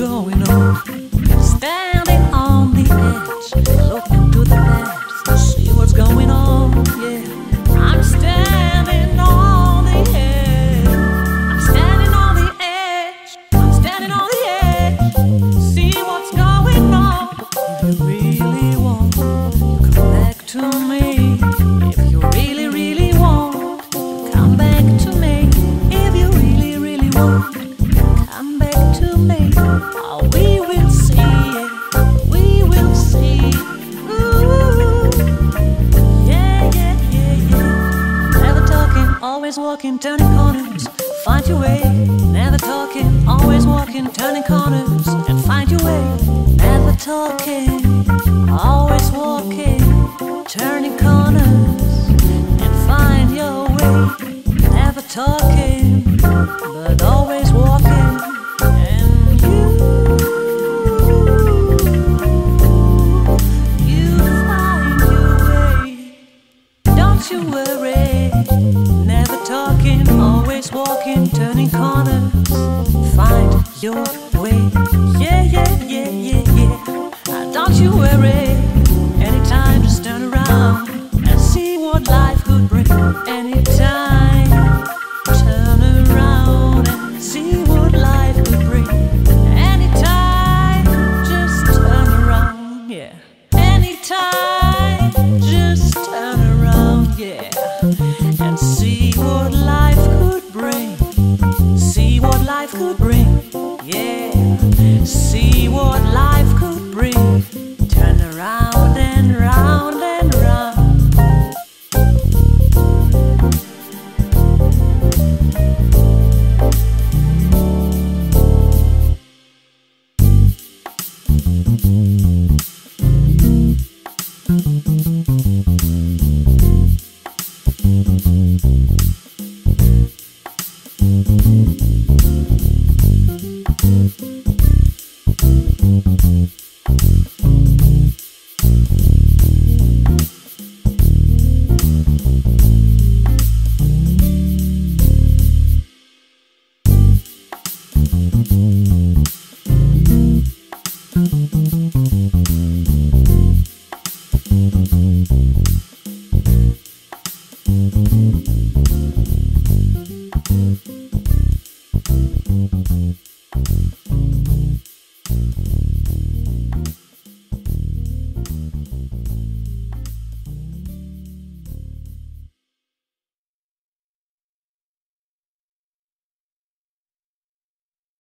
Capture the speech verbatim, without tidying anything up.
going on? Standing on the edge, looking to the past, see what's going on. Yeah, I'm standing on the edge. I'm standing on the edge. I'm standing on the edge. See what's going on. If you really want, you come back to me. If you really, really want, come back to me. If you really, really want, come back to me. Oh, we will see it. We will see. Ooh, yeah, yeah, yeah, yeah. Never talking, always walking, turning corners. Find your way. Never talking, always walking, turning corners, and find your way. Never talking, always walking, turning corners, and find your way. Never talking, but always walking. And you, you find your way. Don't you worry. Never talking, always walking, turning corners. Find your way. Yeah, yeah, yeah, yeah, yeah. Uh, Don't you worry. Anytime, just turn around and see what life could bring. Anytime, turn around and see what life could bring. Anytime, just turn around, yeah. Anytime, just turn around, yeah. And see what life could bring. See what life could bring, yeah. See what life could bring. Turn around and round and round. Thank you.